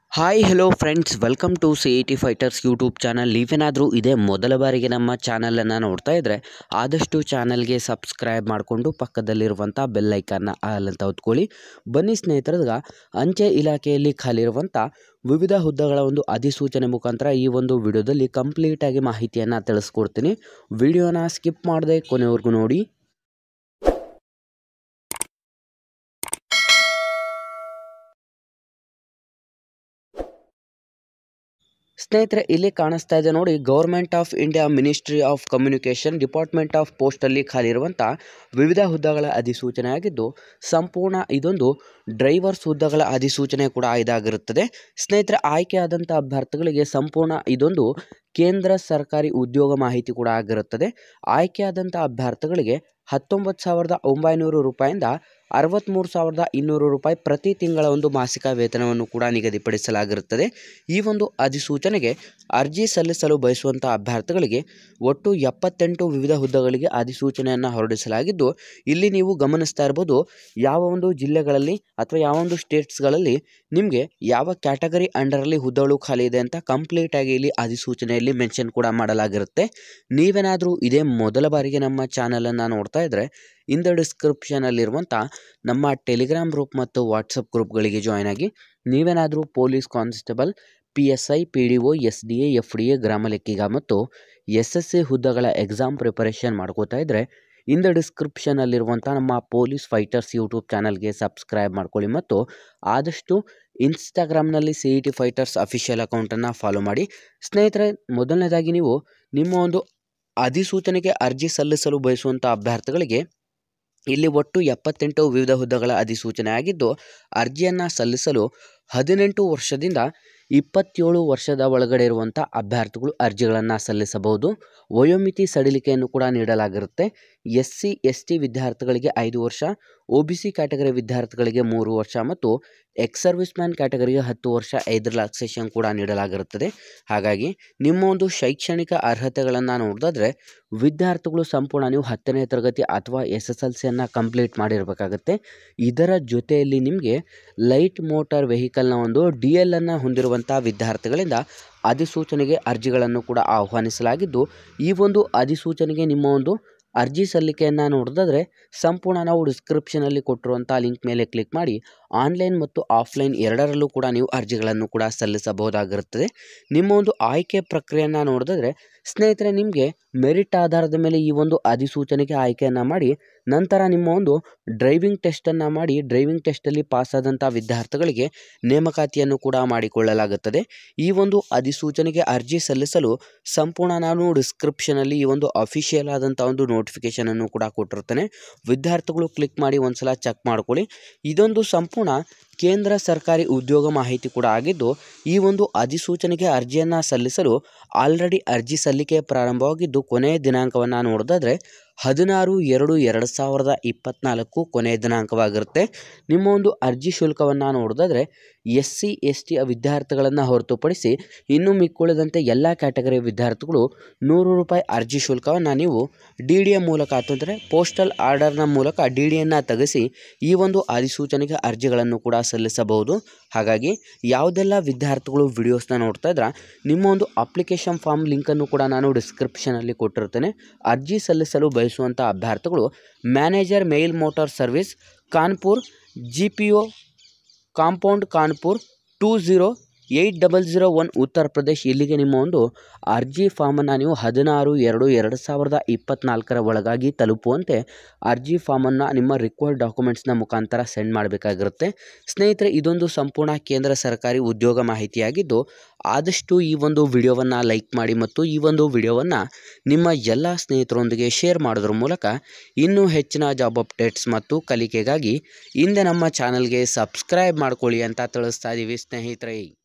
Hi hello friends, welcome to CET fighters YouTube channel. ನೀವೇನಾದರೂ ಇದೇ ಮೊದಲ ಬಾರಿಗೆ ನಮ್ಮ ಚಾನಲನ್ನು ನೋಡ್ತಾ ಇದ್ದರೆ ಆದಷ್ಟು ಚಾನಲ್ಗೆ ಸಬ್ಸ್ಕ್ರೈಬ್ ಮಾಡಿಕೊಂಡು ಪಕ್ಕದಲ್ಲಿರುವಂಥ ಬೆಲ್ ಐಕಾನ್ನ ಆಲ್ ಅಂತ ಹೊತ್ಕೊಳ್ಳಿ. ಬನ್ನಿ ಸ್ನೇಹಿತರಗ ಅಂಚೆ ಇಲಾಖೆಯಲ್ಲಿ ಖಾಲಿರುವಂಥ ವಿವಿಧ ಹುದ್ದೆಗಳ ಒಂದು ಅಧಿಸೂಚನೆ ಮುಖಾಂತರ ಈ ಒಂದು ವಿಡಿಯೋದಲ್ಲಿ ಕಂಪ್ಲೀಟಾಗಿ ಮಾಹಿತಿಯನ್ನು ತಿಳಿಸ್ಕೊಡ್ತೀನಿ. ವಿಡಿಯೋನ ಸ್ಕಿಪ್ ಮಾಡದೆ ಕೊನೆವರೆಗೂ ನೋಡಿ. ಸ್ನೇಹಿತರೆ, ಇಲ್ಲಿ ಕಾಣಿಸ್ತಾ ಇದೆ ನೋಡಿ, government of India ministry of communication department of ಪೋಸ್ಟಲ್ಲಿ ಖಾಲಿರುವಂಥ ವಿವಿಧ ಹುದ್ದೆಗಳ ಅಧಿಸೂಚನೆ ಆಗಿದ್ದು, ಸಂಪೂರ್ಣ ಇದೊಂದು ಡ್ರೈವರ್ಸ್ ಹುದ್ದೆಗಳ ಅಧಿಸೂಚನೆ ಕೂಡ ಇದಾಗಿರುತ್ತದೆ. ಸ್ನೇಹಿತರೆ, ಆಯ್ಕೆಯಾದಂಥ ಅಭ್ಯರ್ಥಿಗಳಿಗೆ ಸಂಪೂರ್ಣ ಇದೊಂದು ಕೇಂದ್ರ ಸರ್ಕಾರಿ ಉದ್ಯೋಗ ಮಾಹಿತಿ ಕೂಡ ಆಗಿರುತ್ತದೆ. ಆಯ್ಕೆಯಾದಂಥ ಅಭ್ಯರ್ಥಿಗಳಿಗೆ 19,900 ರೂಪಾಯಿಂದ 63,200 ರೂಪಾಯಿ ಪ್ರತಿ ತಿಂಗಳ ಒಂದು ಮಾಸಿಕ ವೇತನವನ್ನು ಕೂಡ ನಿಗದಿಪಡಿಸಲಾಗಿರುತ್ತದೆ. ಈ ಒಂದು ಅಧಿಸೂಚನೆಗೆ ಅರ್ಜಿ ಸಲ್ಲಿಸಲು ಬಯಸುವಂಥ ಅಭ್ಯರ್ಥಿಗಳಿಗೆ ಒಟ್ಟು 78 ವಿವಿಧ ಹುದ್ದೆಗಳಿಗೆ ಅಧಿಸೂಚನೆಯನ್ನು ಹೊರಡಿಸಲಾಗಿದ್ದು, ಇಲ್ಲಿ ನೀವು ಗಮನಿಸ್ತಾ ಇರ್ಬೋದು ಯಾವ ಒಂದು ಜಿಲ್ಲೆಗಳಲ್ಲಿ ಅಥವಾ ಯಾವ ಒಂದು ಸ್ಟೇಟ್ಸ್ಗಳಲ್ಲಿ ನಿಮಗೆ ಯಾವ ಕ್ಯಾಟಗರಿ ಅಂಡರಲ್ಲಿ ಹುದ್ದೆಗಳು ಖಾಲಿ ಇದೆ ಅಂತ ಕಂಪ್ಲೀಟಾಗಿ ಇಲ್ಲಿ ಅಧಿಸೂಚನೆಯಲ್ಲಿ ಮೆನ್ಷನ್ ಕೂಡ ಮಾಡಲಾಗಿರುತ್ತೆ. ನೀವೇನಾದರೂ ಇದೇ ಮೊದಲ ಬಾರಿಗೆ ನಮ್ಮ ಚಾನಲನ್ನು ನೋಡ್ತಾ ಇದ್ದರೆ ಇಂದ ಡಿಸ್ಕ್ರಿಪ್ಷನಲ್ಲಿರುವಂಥ ನಮ್ಮ ಟೆಲಿಗ್ರಾಮ್ ಗ್ರೂಪ್ ಮತ್ತು ವಾಟ್ಸಪ್ ಗ್ರೂಪ್ಗಳಿಗೆ ಜಾಯ್ನ್ ಆಗಿ. ನೀವೇನಾದರೂ police constable, PSI, PDO, SDA, FDA, ಗ್ರಾಮ ಲೆಕ್ಕಿಗ ಮತ್ತು SSC ಹುದ್ದೆಗಳ ಎಕ್ಸಾಮ್ ಪ್ರಿಪರೇಷನ್ ಮಾಡ್ಕೋತಾ ಇದ್ದರೆ ಇಂದ ಡಿಸ್ಕ್ರಿಪ್ಷನಲ್ಲಿರುವಂಥ ನಮ್ಮ ಪೊಲೀಸ್ ಫೈಟರ್ಸ್ ಯೂಟ್ಯೂಬ್ ಚಾನಲ್ಗೆ ಸಬ್ಸ್ಕ್ರೈಬ್ ಮಾಡ್ಕೊಳ್ಳಿ ಮತ್ತು ಆದಷ್ಟು ಇನ್ಸ್ಟಾಗ್ರಾಮ್ನಲ್ಲಿ CET ಫೈಟರ್ಸ್ ಅಫಿಷಿಯಲ್ ಅಕೌಂಟನ್ನು ಫಾಲೋ ಮಾಡಿ. ಸ್ನೇಹಿತರೆ, ಮೊದಲನೇದಾಗಿ ನೀವು ನಿಮ್ಮ ಒಂದು ಅಧಿಸೂಚನೆಗೆ ಅರ್ಜಿ ಸಲ್ಲಿಸಲು ಬಯಸುವಂಥ ಅಭ್ಯರ್ಥಿಗಳಿಗೆ ಇಲ್ಲಿ ಒಟ್ಟು 78 ವಿವಿಧ ಹುದ್ದೆಗಳ ಅಧಿಸೂಚನೆ ಆಗಿದ್ದು, ಅರ್ಜಿಯನ್ನು ಸಲ್ಲಿಸಲು 18 ವರ್ಷದಿಂದ 27 ವರ್ಷದ ಒಳಗಡೆ ಇರುವಂಥ ಅಭ್ಯರ್ಥಿಗಳು ಅರ್ಜಿಗಳನ್ನು ಸಲ್ಲಿಸಬಹುದು. ವಯೋಮಿತಿ ಸಡಿಲಿಕೆಯನ್ನು ಕೂಡ ನೀಡಲಾಗಿರುತ್ತೆ. SC ST ವಿದ್ಯಾರ್ಥಿಗಳಿಗೆ 5 ವರ್ಷ, OBC ಕ್ಯಾಟಗರಿ ವಿದ್ಯಾರ್ಥಿಗಳಿಗೆ 3 ವರ್ಷ ಮತ್ತು ಎಕ್ಸ್ ಸರ್ವಿಸ್ ಮ್ಯಾನ್ ಕ್ಯಾಟಗರಿಗೆ 10 ವರ್ಷ ಏಜ್ ರಿಲ್ಯಾಕ್ಸೇಷನ್ ಕೂಡ ನೀಡಲಾಗಿರುತ್ತದೆ. ಹಾಗಾಗಿ ನಿಮ್ಮ ಒಂದು ಶೈಕ್ಷಣಿಕ ಅರ್ಹತೆಗಳನ್ನು ನೋಡಿದ್ರೆ ವಿದ್ಯಾರ್ಥಿಗಳು ಸಂಪೂರ್ಣ ನೀವು 10ನೇ ತರಗತಿ ಅಥವಾ SSLCಯನ್ನು ಕಂಪ್ಲೀಟ್ ಮಾಡಿರಬೇಕಾಗುತ್ತೆ. ಇದರ ಜೊತೆಯಲ್ಲಿ ನಿಮಗೆ ಲೈಟ್ ಮೋಟಾರ್ ವೆಹಿಕಲ್ನ ಒಂದು DL ಅನ್ನು ಹೊಂದಿರುವಂಥ ವಿದ್ಯಾರ್ಥಿಗಳಿಂದ ಅಧಿಸೂಚನೆಗೆ ಅರ್ಜಿಗಳನ್ನು ಕೂಡ ಆಹ್ವಾನಿಸಲಾಗಿದ್ದು, ಈ ಒಂದು ಅಧಿಸೂಚನೆಗೆ ನಿಮ್ಮ ಒಂದು ಅರ್ಜಿ ಸಲ್ಲಿಕೆಯನ್ನು ನೋಡಿದ್ರೆ ಸಂಪೂರ್ಣ ನಾವು ಡಿಸ್ಕ್ರಿಪ್ಷನಲ್ಲಿ ಕೊಟ್ಟಿರುವಂಥ ಲಿಂಕ್ ಮೇಲೆ ಕ್ಲಿಕ್ ಮಾಡಿ ಆನ್ಲೈನ್ ಮತ್ತು ಆಫ್ಲೈನ್ ಎರಡರಲ್ಲೂ ಕೂಡ ನೀವು ಅರ್ಜಿಗಳನ್ನು ಕೂಡ ಸಲ್ಲಿಸಬಹುದಾಗಿರುತ್ತದೆ. ನಿಮ್ಮ ಒಂದು ಆಯ್ಕೆ ಪ್ರಕ್ರಿಯೆಯನ್ನು ನೋಡಿದ್ರೆ ಸ್ನೇಹಿತರೆ, ನಿಮಗೆ ಮೆರಿಟ್ ಆಧಾರದ ಮೇಲೆ ಈ ಒಂದು ಅಧಿಸೂಚನೆಗೆ ಆಯ್ಕೆಯನ್ನು ಮಾಡಿ ನಂತರ ನಿಮ್ಮ ಒಂದು ಡ್ರೈವಿಂಗ್ ಟೆಸ್ಟನ್ನು ಮಾಡಿ ಡ್ರೈವಿಂಗ್ ಟೆಸ್ಟಲ್ಲಿ ಪಾಸಾದಂಥ ವಿದ್ಯಾರ್ಥಿಗಳಿಗೆ ನೇಮಕಾತಿಯನ್ನು ಕೂಡ ಮಾಡಿಕೊಳ್ಳಲಾಗುತ್ತದೆ. ಈ ಒಂದು ಅಧಿಸೂಚನೆಗೆ ಅರ್ಜಿ ಸಲ್ಲಿಸಲು ಸಂಪೂರ್ಣ ನಾನು ಡಿಸ್ಕ್ರಿಪ್ಷನಲ್ಲಿ ಈ ಒಂದು ಅಫಿಷಿಯಲ್ ಆದಂಥ ಒಂದು ನೋಟಿಫಿಕೇಷನನ್ನು ಕೂಡ ಕೊಟ್ಟಿರ್ತೇನೆ. ವಿದ್ಯಾರ್ಥಿಗಳು ಕ್ಲಿಕ್ ಮಾಡಿ ಒಂದ್ಸಲ ಚೆಕ್ ಮಾಡ್ಕೊಳ್ಳಿ. ಇದೊಂದು ಸಂಪೂರ್ಣ ಕೇಂದ್ರ ಸರ್ಕಾರಿ ಉದ್ಯೋಗ ಮಾಹಿತಿ ಕೂಡ ಆಗಿದ್ದು, ಈ ಒಂದು ಅಧಿಸೂಚನೆಗೆ ಅರ್ಜಿಯನ್ನು ಸಲ್ಲಿಸಲು ಆಲ್ರೆಡಿ ಅರ್ಜಿ ಸಲ್ಲಿಕೆ ಪ್ರಾರಂಭವಾಗಿದ್ದು, ಕೊನೆಯ ದಿನಾಂಕವನ್ನು ನೋಡಿದ್ರೆ 16/2/2024 ಕೊನೆಯ ದಿನಾಂಕವಾಗಿರುತ್ತೆ. ನಿಮ್ಮ ಒಂದು ಅರ್ಜಿ ಶುಲ್ಕವನ್ನು ನೋಡಿದ್ರೆ SC ST ವಿದ್ಯಾರ್ಥಿಗಳನ್ನು ಹೊರತುಪಡಿಸಿ ಇನ್ನೂ ಮಿಕ್ಕುಳಿದಂತೆ ಎಲ್ಲ ಕ್ಯಾಟಗರಿ ವಿದ್ಯಾರ್ಥಿಗಳು 100 ರೂಪಾಯಿ ಅರ್ಜಿ ಶುಲ್ಕವನ್ನು ನೀವು DDA ಮೂಲಕ ಅಂತಂದರೆ ಪೋಸ್ಟಲ್ ಆರ್ಡರ್ನ ಮೂಲಕ DDಯನ್ನು ತೆಗೆಸಿ ಈ ಒಂದು ಅಧಿಸೂಚನೆಗೆ ಅರ್ಜಿಗಳನ್ನು ಕೂಡ ಸಲ್ಲಿಸಬಹುದು. ಹಾಗಾಗಿ ಯಾವುದೆಲ್ಲ ವಿದ್ಯಾರ್ಥಿಗಳು ವಿಡಿಯೋಸ್ನ ನೋಡ್ತಾ ಇದ್ರೆ ನಿಮ್ಮ ಒಂದು ಅಪ್ಲಿಕೇಶನ್ ಫಾರ್ಮ್ ಲಿಂಕನ್ನು ಕೂಡ ನಾನು ಡಿಸ್ಕ್ರಿಪ್ಷನಲ್ಲಿ ಕೊಟ್ಟಿರ್ತೇನೆ. ಅರ್ಜಿ ಸಲ್ಲಿಸಲು ಬಯಸುವಂಥ ಅಭ್ಯರ್ಥಿಗಳು manager mail motor service, Kanpur, GPO compound, Kanpur 208001 Uttar Pradesh. ಇಲ್ಲಿಗೆ ನಿಮ್ಮ ಒಂದು ಅರ್ಜಿ ಫಾರ್ಮನ್ನು ನೀವು 16/2/2024 ಒಳಗಾಗಿ ತಲುಪುವಂತೆ ಅರ್ಜಿ ಫಾರ್ಮನ್ನು ನಿಮ್ಮ ರಿಕ್ವೈರ್ಡ್ ಡಾಕ್ಯುಮೆಂಟ್ಸ್ನ ಮುಖಾಂತರ ಸೆಂಡ್ ಮಾಡಬೇಕಾಗಿರುತ್ತೆ. ಸ್ನೇಹಿತರೆ, ಇದೊಂದು ಸಂಪೂರ್ಣ ಕೇಂದ್ರ ಸರ್ಕಾರಿ ಉದ್ಯೋಗ ಮಾಹಿತಿಯಾಗಿದ್ದು, ಆದಷ್ಟು ಈ ಒಂದು ವಿಡಿಯೋವನ್ನು ಲೈಕ್ ಮಾಡಿ ಮತ್ತು ಈ ಒಂದು ವಿಡಿಯೋವನ್ನು ನಿಮ್ಮ ಎಲ್ಲ ಸ್ನೇಹಿತರೊಂದಿಗೆ ಶೇರ್ ಮಾಡೋದ್ರ ಮೂಲಕ ಇನ್ನೂ ಹೆಚ್ಚಿನ ಜಾಬ್ ಅಪ್ಡೇಟ್ಸ್ ಮತ್ತು ಕಲಿಕೆಗಾಗಿ ಹಿಂದೆ ನಮ್ಮ ಚಾನಲ್ಗೆ ಸಬ್ಸ್ಕ್ರೈಬ್ ಮಾಡ್ಕೊಳ್ಳಿ ಅಂತ ತಿಳಿಸ್ತಾ ಇದ್ದೀವಿ ಸ್ನೇಹಿತರೆ.